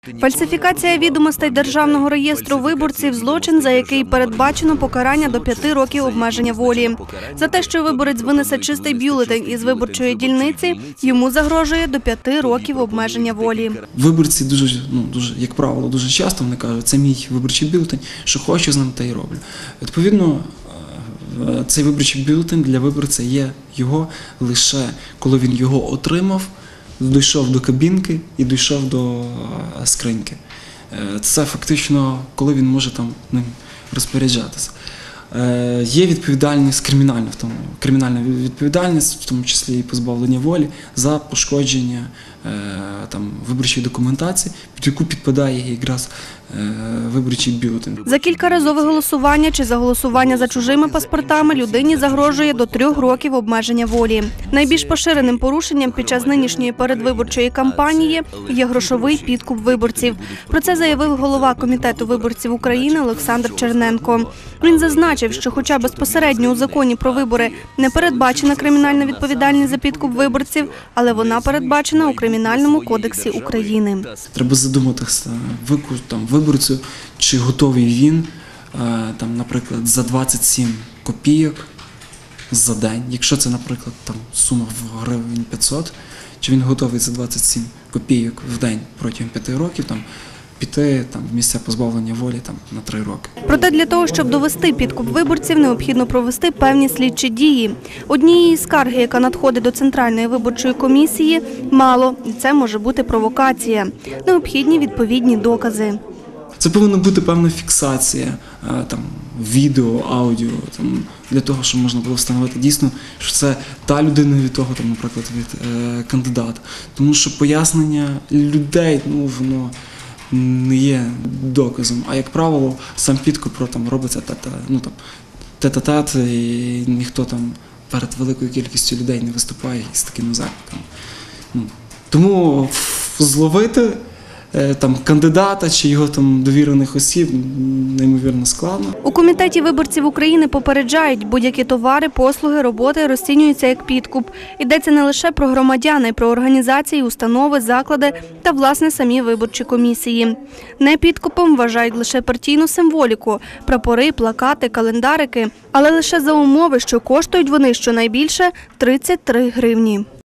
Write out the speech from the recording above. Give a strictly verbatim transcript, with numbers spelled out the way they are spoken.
Фальсифікація відомостей Державного реєстру виборців – злочин, за який передбачено покарання до п'яти років обмеження волі. За те, що виборець винесе чистий бюлетень із виборчої дільниці, йому загрожує до п'яти років обмеження волі. Виборці дуже, ну, дуже, як правило, дуже часто вони кажуть, це мій виборчий бюлетень, що хочу з ним, те й роблю. Відповідно, цей виборчий бюлетень для виборця є його лише коли він його отримав, дійшов до кабінки і дійшов до скриньки. Це фактично, коли він може там ним розпоряджатися. Є відповідальність кримінальна, в тому, кримінальна відповідальність, в тому числі і позбавлення волі, за пошкодження там, виборчої документації, під яку підпадає якраз виборчий бюлетень. За кількаразове голосування чи за голосування за чужими паспортами людині загрожує до трьох років обмеження волі. Найбільш поширеним порушенням під час нинішньої передвиборчої кампанії є грошовий підкуп виборців. Про це заявив голова Комітету виборців України Олександр Черненко. Він зазначив, що хоча безпосередньо у законі про вибори не передбачена кримінальна відповідальність за підкуп виборців, але вона передбачена у Кримінальному кодексі України. Треба задуматися там, виборцю, чи готовий він, там, наприклад, за двадцять сім копійок за день, якщо це, наприклад, там, сума в гривень п'ятсот, чи він готовий за двадцять сім копійок в день протягом п'яти років, там, піти там, в місця позбавлення волі там, на три роки. Проте для того, щоб довести підкуп виборців, необхідно провести певні слідчі дії. Однієї скарги, яка надходить до Центральної виборчої комісії, мало, і це може бути провокація. Необхідні відповідні докази. Це повинна бути певна фіксація, там, відео, аудіо, там, для того, щоб можна було встановити дійсно, що це та людина від того, там, наприклад, від е, кандидата. Тому що пояснення людей, ну, воно не є доказом. А як правило, сам підкуп там, робиться тета, ну, там, тет-а-тет, і ніхто там перед великою кількістю людей не виступає з такими закликами. Ну, тому зловити там кандидата чи його там довірених осіб неймовірно складно. У Комітеті виборців України попереджають, будь-які товари, послуги, роботи розцінюються як підкуп. Йдеться не лише про громадян, а й про організації, установи, заклади та, власне, самі виборчі комісії. Не підкупом вважають лише партійну символіку – прапори, плакати, календарики, але лише за умови, що коштують вони щонайбільше тридцять три гривні.